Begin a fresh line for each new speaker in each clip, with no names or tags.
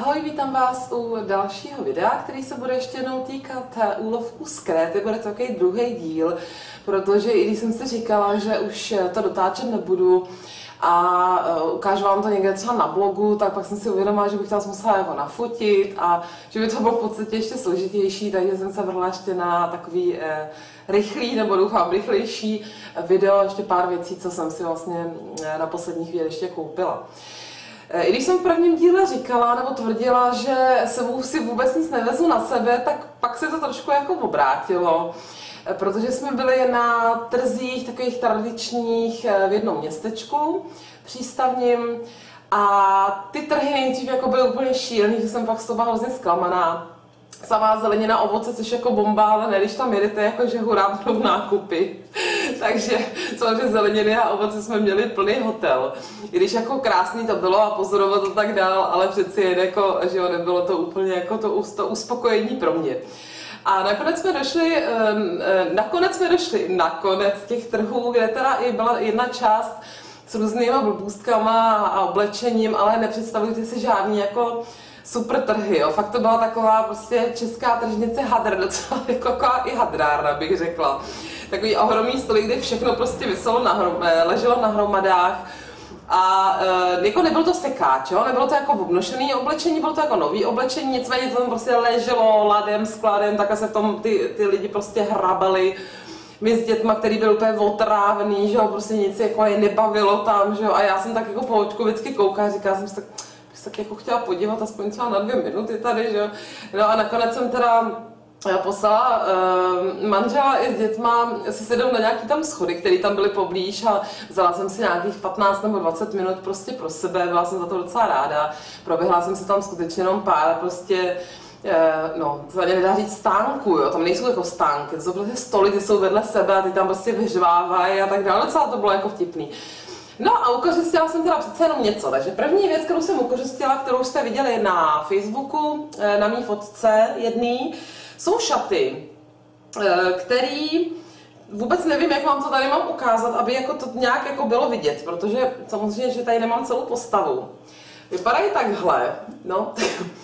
Ahoj, vítám vás u dalšího videa, který se bude ještě jednou týkat úlovku z Kréty. Bude to takový druhý díl, protože i když jsem si říkala, že už to dotáčet nebudu a ukážu vám to někde třeba na blogu, tak pak jsem si uvědomila, že bych to musela jako nafotit a že by to bylo v podstatě ještě složitější, takže jsem se vrhla ještě na takový rychlý, nebo doufám rychlejší video, ještě pár věcí, co jsem si vlastně na poslední chvíli ještě koupila. I když jsem v prvním díle říkala nebo tvrdila, že sebou si vůbec nic nevezu na sebe, tak pak se to trošku jako obrátilo. Protože jsme byli na trzích takových tradičních v jednom městečku přístavním a ty trhy nejdřív jako byly úplně šílený, že jsem pak z toho byla hrozně zklamaná. Samá zelenina, ovoce, což jako bomba, ale ne, když tam jedete, jakože hurá, budou nákupy. Takže samozřejmě zeleniny a ovoce jsme měli plný hotel. I když jako krásný to bylo a pozorovat to tak dál, ale přeci jen jako, že jo, nebylo to úplně jako to uspokojení pro mě. A nakonec jsme došli na konec těch trhů, kde teda i byla jedna část s různýma blbůstkama a oblečením, ale nepředstavujte si žádný jako super trhy, jo. Fakt to byla taková prostě česká tržnice hadr, docela jako i hadrárna, bych řekla. Takový ohromný stolik, kde všechno prostě leželo na hromadách. A jako nebylo to sekáč, jo? Nebylo to jako obnošené oblečení, bylo to jako nový oblečení, nicméně to tam prostě leželo ladem, skladem, tak se v tom ty lidi prostě hrabali. My s dětma, který byl úplně otrávný, že jo, prostě nic jako je nebavilo tam, že jo, a já jsem tak jako po očku vždycky koukala, říkala jsem si tak, bych se tak jako chtěla podívat aspoň třeba na 2 minuty tady, že jo. No a nakonec jsem teda poslala manžela i s dětma si sednout na nějaký tam schody, které tam byly poblíž a vzala jsem si nějakých 15 nebo 20 minut prostě pro sebe, byla jsem za to docela ráda. Proběhla jsem se tam skutečně jenom pár prostě, no, to ani nedá říct stánku, jo, tam nejsou jako stánky, to jsou prostě stoly, ty jsou vedle sebe a ty tam prostě vyřvávají a tak dále, docela to bylo jako vtipný. No a ukořistila jsem teda přece jenom něco, takže první věc, kterou jsem ukořistila, kterou jste viděli na Facebooku, na mý fotce jedný, jsou šaty, který vůbec nevím, jak vám to tady mám ukázat, aby jako to nějak jako bylo vidět, protože samozřejmě, že tady nemám celou postavu. Vypadají takhle, no,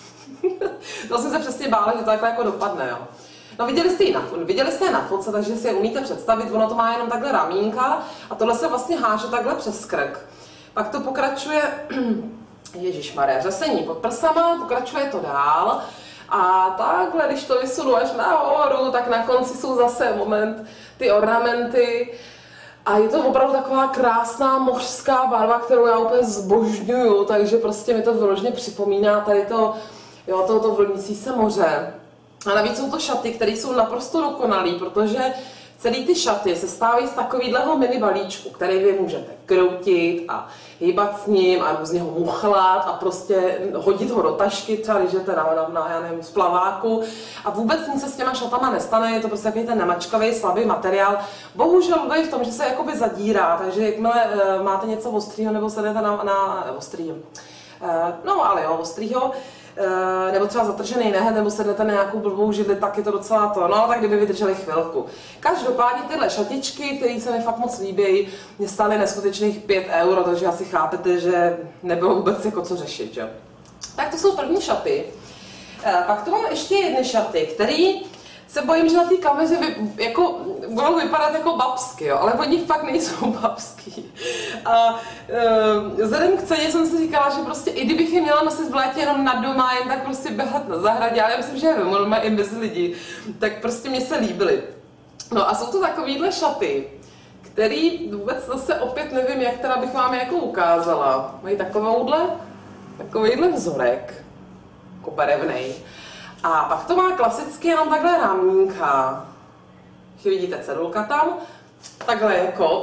to jsem se přesně bála, že to takhle jako dopadne, jo. No viděli jste je na fotce, takže si je umíte představit, ono to má jenom takhle ramínka a tohle se vlastně háže takhle přes krk. Pak to pokračuje, ježišmarja, řasení pod prsama, pokračuje to dál. A takhle, když to vysunu až nahoru, tak na konci jsou zase ty ornamenty. A je to opravdu taková krásná mořská barva, kterou já úplně zbožňuju, takže prostě mi to vyloženě připomíná tady to vlnící se moře. A navíc jsou to šaty, které jsou naprosto dokonalý, protože celý ty šaty se stávají z takovýhleho mini balíčku, který vy můžete kroutit a hýbat s ním a různě ho muchlat a prostě hodit ho do tašky, třeba když jdete já nevím, z plaváku a vůbec nic se s těma šatama nestane, je to prostě takový ten nemačkavý, slabý materiál. Bohužel je v tom, že se jakoby zadírá, takže jakmile máte něco ostrýho nebo se jdete na ostrýho, no ale jo, ostrýho, nebo třeba zatržený nehet, nebo sednete na nějakou blbou židli, tak je to docela to, no tak kdyby vydrželi chvilku. Každopádně tyhle šatičky, které se mi fakt moc líbí, mě stály neskutečných 5 €, takže asi chápete, že nebylo vůbec jako co řešit, že? Tak to jsou první šaty. Pak tu mám ještě jedny šaty, který se bojím, že na té kameře jako budou vypadat jako babsky, jo, ale oni fakt nejsou babský. A vzhledem k ceně jsem si říkala, že prostě i kdybych je měla nosit v létě jenom na doma, jen tak prostě běhat na zahradě, ale já myslím, že je doma i mezi lidi, tak prostě mě se líbily. No a jsou to takovýhle šaty, který vůbec zase opět nevím, jak teda bych vám jako ukázala. Mají takovýhle vzorek, jako barevnej. A pak to má klasicky jenom takhle ramínka. Že vidíte cedulka tam, takhle jako.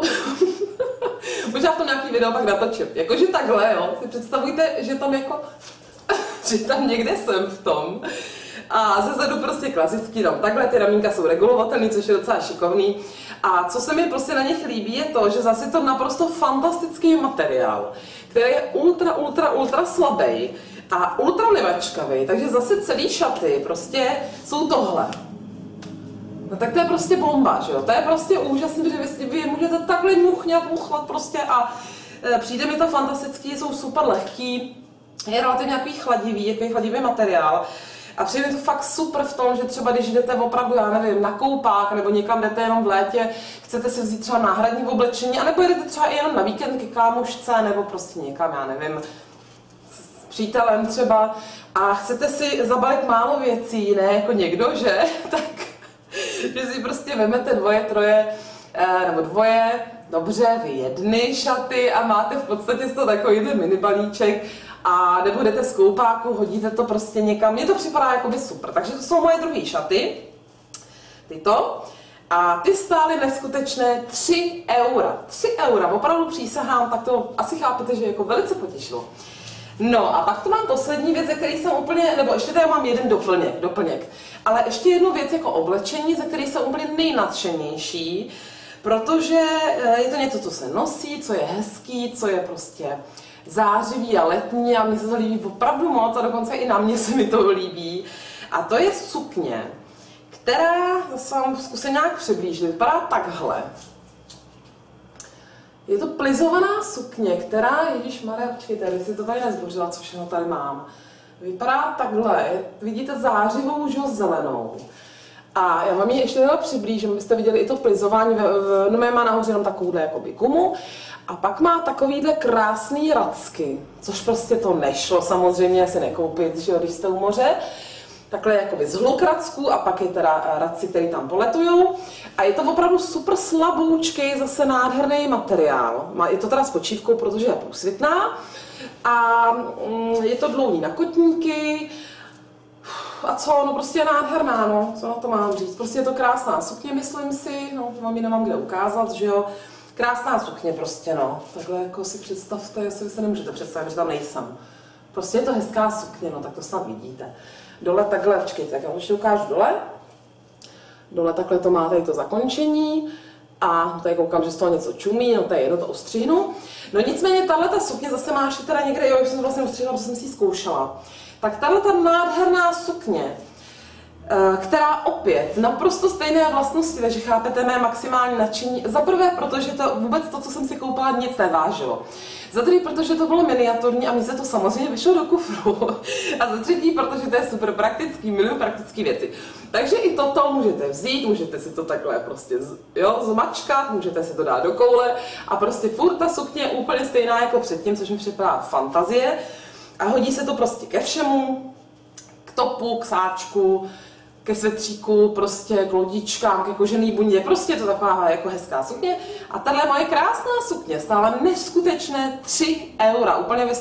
Možná v tom nějaký video pak natočím. Jakože takhle, jo. Si představujte, že tam jako, že tam někde jsem v tom. A zezadu prostě klasický, no. Takhle ty ramínka jsou regulovatelný, což je docela šikovný. A co se mi prostě na nich líbí, je to, že zase to naprosto fantastický materiál, který je ultra slabý a ultra nemačkavý, takže zase celý šaty prostě jsou tohle. No tak to je prostě bomba, že jo? To je prostě úžasný, že vy můžete takhle muchlat prostě a přijde mi to fantastický, jsou super lehký. je relativně takový chladivý materiál. A přijde to fakt super v tom, že třeba když jdete opravdu, já nevím, na koupák nebo někam jdete jenom v létě, chcete si vzít třeba náhradní oblečení, anebo jdete třeba i jenom na víkend ke kámošce nebo prostě někam, já nevím, s přítelem třeba a chcete si zabalit málo věcí, ne jako někdo, že? Tak, že si prostě vezmete dvoje, dobře, vy jedny šaty a máte v podstatě z toho takovýhle mini balíček a nebo jdete z koupáku, hodíte to prostě někam, mně to připadá jakoby super, takže to jsou moje druhé šaty, tyto, a ty stály neskutečné 3 eura, 3 eura, opravdu přísahám, tak to asi chápete, že jako velice potěšilo. No a pak tu mám poslední věc, ze který jsem úplně, nebo ještě tady mám jeden doplněk, ale ještě jednu věc jako oblečení, ze který jsem úplně nejnadšenější, protože je to něco, co se nosí, co je hezký, co je prostě zářivý a letní a mně se to líbí opravdu moc a dokonce i na mě se mi to líbí. A to je sukně, která, zase vám zkusím nějak přiblížit, vypadá takhle. Je to plizovaná sukně, která, ježišmarja, počkejte, když si to tady nezbořila, co všechno tady mám. Vypadá takhle, vidíte zářivou zelenou. A já vám ji ještě teda přiblížím, abyste viděli i to plizování, no má nahoře jenom takovouhle jakoby gumu. A pak má takovýhle krásný racky, což prostě to nešlo samozřejmě asi nekoupit, že jo, když jste u moře. Takhle jakoby zhluk racků a pak je teda radci, který tam poletujou. A je to opravdu super slaboučký, zase nádherný materiál. Je to teda s počívkou, protože je průsvitná. A je to dlouhý na kotníky. A co, no prostě je nádherná, no, co na to mám říct. Prostě je to krásná sukně, myslím si, no, vám ji nemám kde ukázat, že jo. Krásná sukně prostě, no. Takhle jako si představte, jestli se nemůžete představit, že tam nejsem. Prostě je to hezká sukně, no, tak to snad vidíte. Dole takhle, počkejte, tak já ještě ukážu dole. Dole takhle to má tady to zakončení. A tady koukám, že z toho něco čumí, no to je jedno, to ostřihnu. No nicméně tahle ta sukně zase má ještě teda někde, jo, už jsem to vlastně ostřihla, protože jsem si ji zkoušela. Tak tahle ta nádherná sukně, která opět naprosto stejné vlastnosti, takže chápete mé maximální nadšení. Za prvé, protože to vůbec to, co jsem si koupila, nic nevážilo. Za druhé, protože to bylo miniaturní a mi se to samozřejmě vyšlo do kufru. A za třetí, protože to je super praktický, miluji praktické věci. Takže i toto můžete vzít, můžete si to takhle prostě zmačkat, můžete si to dát do koule a prostě furt ta sukně je úplně stejná jako předtím, což mi připadá fantazie. A hodí se to prostě ke všemu, k topu, k sáčku, ke svetříku, prostě k lodičkám, ke kožený bundě, prostě je to taková jako hezká sukně. A tahle moje krásná sukně stála neskutečné 3 eura, úplně ve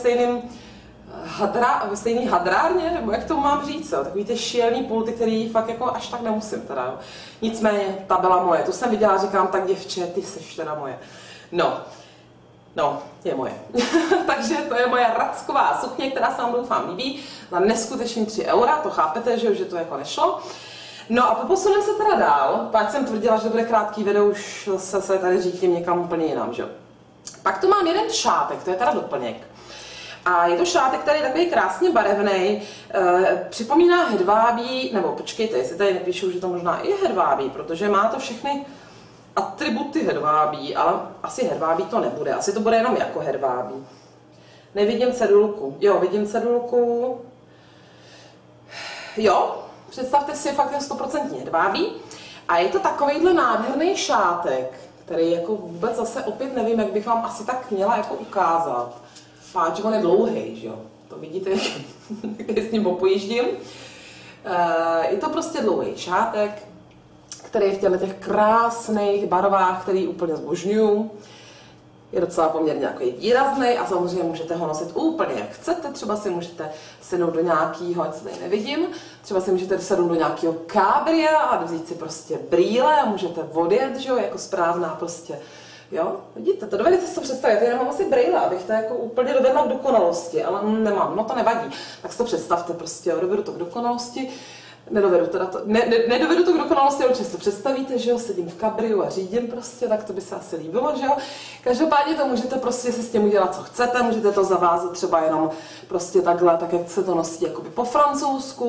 stejný hadrárně, nebo jak to mám říct, jo? Takový ty šielný pulty, který fakt jako až tak nemusím teda, jo. Nicméně ta byla moje, tu jsem viděla, říkám, tak děvče, ty seš teda moje. No, je moje. Takže to je moje racková sukně, která se vám doufám líbí, za neskutečný 3 eura, to chápete, že to jako nešlo. No a posuneme se teda dál, páč jsem tvrdila, že to bude krátký video, už se tady řítím někam úplně jinam, že jo. Pak tu mám jeden šátek, to je teda doplněk. A je to šátek, který je takový krásně barevný, připomíná hedvábí, nebo počkejte, jestli tady nepíšu, že to možná i hedvábí, protože má to všechny atributy hedvábí, ale asi hedvábí to nebude, asi to bude jenom jako hedvábí. Nevidím cedulku. Jo, vidím cedulku. Jo, představte si, fakt je 100% hedvábí. A je to takovejhle nádherný šátek, který jako vůbec zase opět nevím, jak bych vám asi tak měla jako ukázat. Páč, on je dlouhý, že jo? To vidíte, jak s ním popojíždím. Je to prostě dlouhý šátek, který je v těch krásných barvách, který úplně zbožňuju. Je docela poměrně takový výrazný a samozřejmě můžete ho nosit úplně jak chcete. Třeba si můžete sednout do nějakého, ať se tady nevidím, třeba si můžete sednout do nějakého kábria a vzít si prostě brýle a můžete odjet, že jo, jako správná prostě. Jo, vidíte, to dovedete si to představit, já nemám asi brýle, abych to jako úplně dovedla k dokonalosti, ale nemám, no to nevadí. Tak si to představte prostě, jo, dovedu to k dokonalosti. Nedovedu to k dokonalosti, ale často představíte, že jo, sedím v kabriu a řídím prostě, tak to by se asi líbilo, že jo. Každopádně to můžete prostě si s tím udělat, co chcete, můžete to zavázat třeba jenom prostě takhle, tak jak se to nosí jakoby po francouzsku,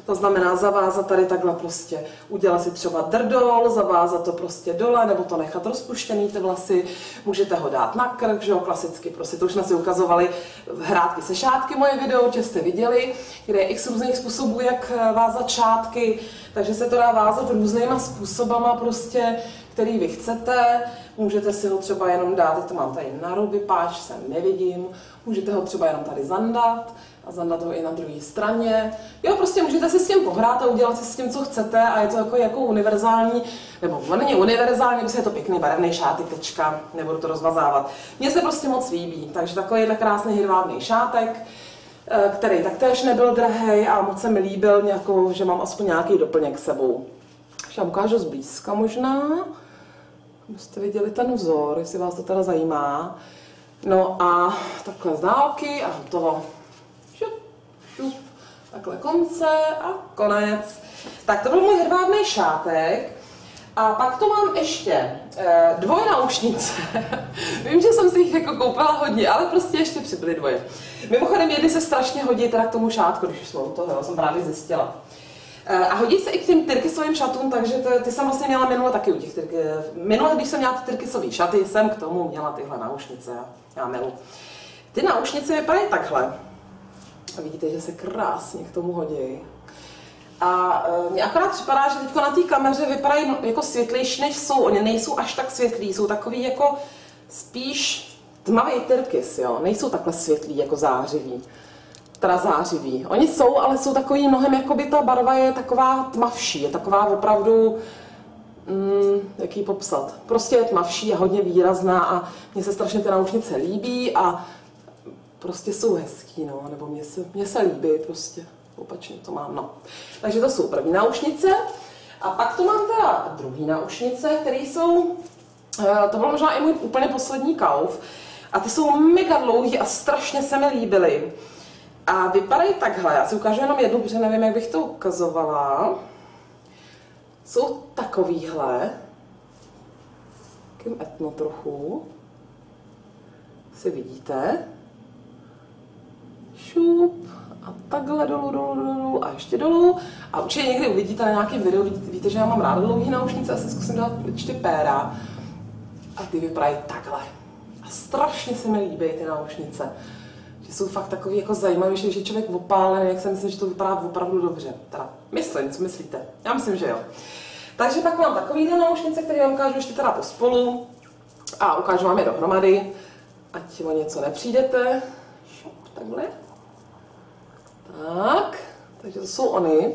To znamená zavázat tady takhle prostě, udělat si třeba drdol, zavázat to prostě dole, nebo to nechat rozpuštěný ty vlasy, můžete ho dát na krk, že jo, klasicky, prostě to už jsme si ukazovali hrátky se šátky, moje video, určitě jste viděli, kde je x různých způsobů, jak vázat šátky, takže se to dá vázat různýma způsobama prostě, který vy chcete, můžete si ho třeba jenom dát, to mám tady na ruby, páč sem nevidím, můžete ho třeba jenom tady zandat a zandat ho i na druhé straně. Jo, prostě můžete si s tím pohrát a udělat si s tím, co chcete a je to jako univerzální, nebo on není univerzální, protože je to pěkný barevný šátek, tečka, nebudu to rozvazávat. Mně se prostě moc líbí, takže takovýhle krásný hedvábný šátek, který taktéž nebyl drahej a moc se mi líbil, nějakou, že mám aspoň nějaký doplněk s sebou. Já ukážu zblízka možná, abyste viděli ten vzor, jestli vás to teda zajímá. No a takhle z dálky a hotovo. Šup, šup, takhle konce a konec. Tak to byl můj hedvábný šátek. A pak tu mám ještě dvojnáušnice. Vím, že jsem si jich jako koupila hodně, ale prostě ještě přibyly dvoje. Mimochodem jedny se strašně hodí teda k tomu šátku, když už jsme u toho, jsem právě zjistila. A hodí se i k těm tyrkysovým šatům, takže ty jsem vlastně měla minule taky u těch minule, když jsem měla ty tyrkysové šaty, jsem k tomu měla tyhle náušnice. Já milu. Ty náušnice vypadají takhle. A vidíte, že se krásně k tomu hodí. A mně akorát připadá, že teď na té kameře vypadají jako světlejší, než jsou. Oni nejsou až tak světlí, jsou takový jako spíš tmavý tyrkys, jo. Nejsou takhle světlí jako zářivý. Teda zářivý. Oni jsou, ale jsou takový mnohem, jakoby ta barva je taková tmavší, je taková opravdu, jak ji popsat. Prostě je tmavší a hodně výrazná a mně se strašně ty náušnice líbí a prostě jsou hezký, no, nebo mně se líbí prostě. Opačně to mám, no. Takže to jsou první náušnice. A pak tu mám teda druhý náušnice, které jsou, to byl možná i můj úplně poslední kauf. A ty jsou mega dlouhý a strašně se mi líbily. A vypadají takhle, já si ukážu jenom jednu, protože nevím, jak bych to ukazovala. Jsou takovýhle. Takým etno trochu. Si vidíte. Šup. A takhle dolů a ještě dolů. A určitě někdy uvidíte na nějakém videu, víte, že já mám ráda dlouhý náušnice, já se zkusím dát určitě péra. A ty vypadají takhle. A strašně se mi líbí ty náušnice. Že jsou fakt takový jako zajímavý, že je člověk opálený, jak si myslím, že to vypadá opravdu dobře. Teda myslím, co myslíte? Já myslím, že jo. Takže pak mám takovýhle náušnice, které vám ukážu ještě teda pospolu. A ukážu vám je dohromady, ať o něco nepřijdete. Šup, takhle. Tak, takže to jsou ony.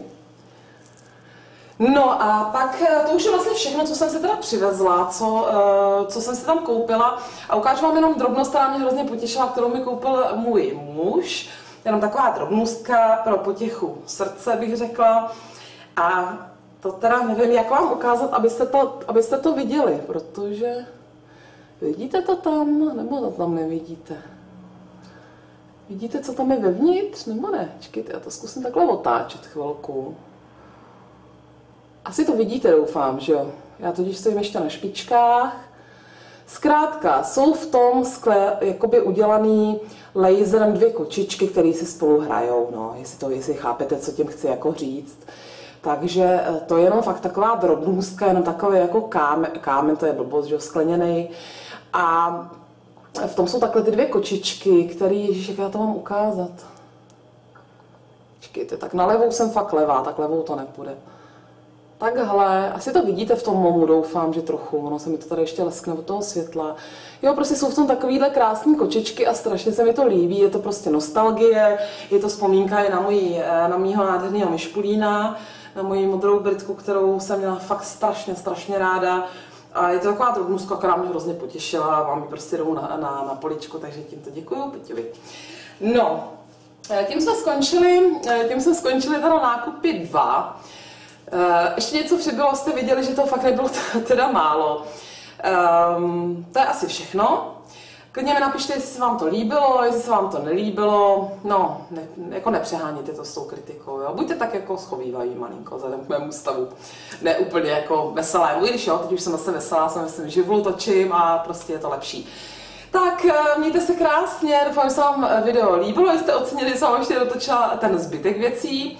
No a pak to už je vlastně všechno, co jsem se teda přivezla, co jsem si tam koupila. A ukážu vám jenom drobnost, která mě hrozně potěšila, kterou mi koupil můj muž. Jenom taková drobnostka pro potěchu srdce, bych řekla. A to teda nevím, jak vám ukázat, abyste to viděli, protože vidíte to tam, nebo to tam nevidíte? Vidíte, co tam je vevnitř, nebo ne? Čekajte, já to zkusím takhle otáčet chvilku. Asi to vidíte, doufám, že jo? Já totiž stojím ještě na špičkách. Zkrátka, jsou v tom skle jakoby udělaný laserem dvě kočičky, které si spolu hrajou, no, jestli chápete, co tím chci jako říct. Takže to je jenom fakt taková drobnůstka, jenom takový jako kámen, to je blbost, že jo, skleněnej. A v tom jsou takhle ty dvě kočičky, které, ježiš, jak já to mám ukázat. Čekejte, tak na levou jsem fakt levá, tak levou to nepůjde. Takhle, asi to vidíte v tom momu, doufám, že trochu, ono se mi to tady ještě leskne od toho světla. Jo, prostě jsou v tom takovýhle krásné kočičky a strašně se mi to líbí, je to prostě nostalgie, je to vzpomínka i na mýho nádherného myšpulína, na moji modrou Britku, kterou jsem měla fakt strašně ráda. A je to taková drobnůstka, která mě hrozně potěšila a mám ji prostě domů na poličku, takže tímto děkuju Peťovi. No, tím jsme skončili teda nákupy 2. Ještě něco přibylo, jste viděli, že to fakt nebylo teda málo. To je asi všechno. Klidně mi napište, jestli se vám to líbilo, jestli se vám to nelíbilo. No, jako nepřehánějte to s tou kritikou, jo. Buďte tak jako schovývají malinko, vzhledem k mému stavu. Ne úplně jako veselému, i když jo, teď už jsem zase veselá, jsem myslím živlu, točím a prostě je to lepší. Tak mějte se krásně, doufám, že se vám video líbilo, jestli ocenili, že jsem vám ještě dotočila ten zbytek věcí.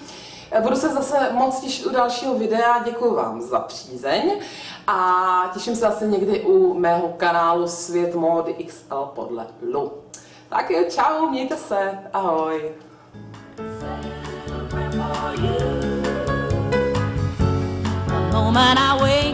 Budu se zase moc těšit u dalšího videa, děkuji vám za přízeň a těším se zase někdy u mého kanálu Svět módy XL podle Lu. Tak jo, čau, mějte se, ahoj.
Moment I wait